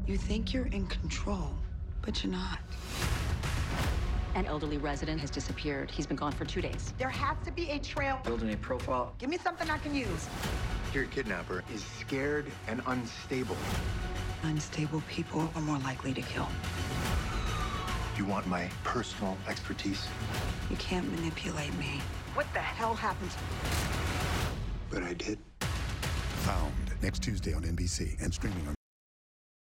You think you're in control, but you're not. An elderly resident has disappeared. He's been gone for 2 days. There has to be a trail. Building a profile. Give me something I can use. Your kidnapper is scared and unstable. Unstable people are more likely to kill. You want my personal expertise? You can't manipulate me. What the hell happened? But I did. Found next Tuesday on NBC and streaming on